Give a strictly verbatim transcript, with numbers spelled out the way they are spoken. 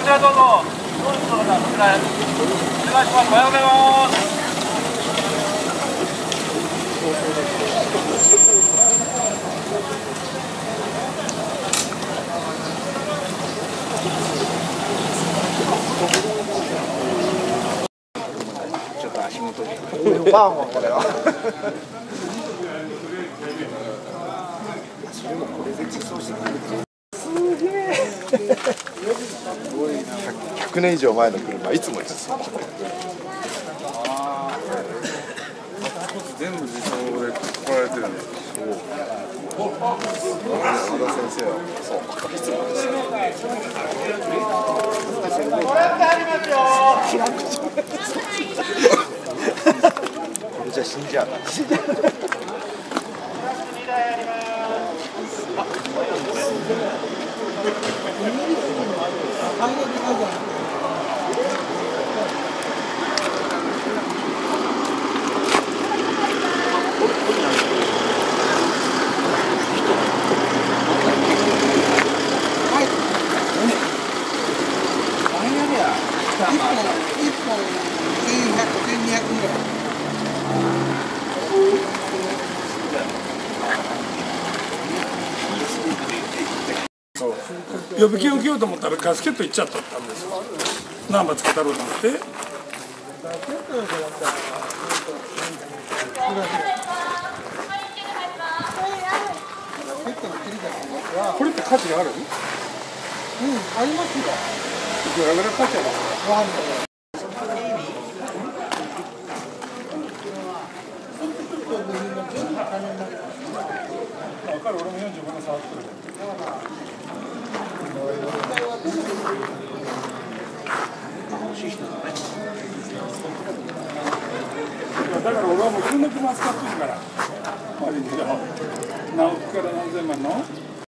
ちらどうぞ。当日の方、こちらへ。お願いします。おはようございます。 ちょっと足元に。バーモンこれは。それもこれで実装してくれる。すげえ。ひゃくねん以上前の車いつもいます。 全部自走で来られてるんですか。そう。 和田先生はそう、いつもですね。これじゃ死んじゃう。 予備金を受けようと思ったらガスケット行っちゃったんですよ。ナンバーつけたろうと思って。これって価値がある？うん、ありますよ。いくらぐらい価値ある？分かる、俺もよんじゅうごねん触ってる。だから俺はもう普通の車使ってるから、マリンで何億から何千万の。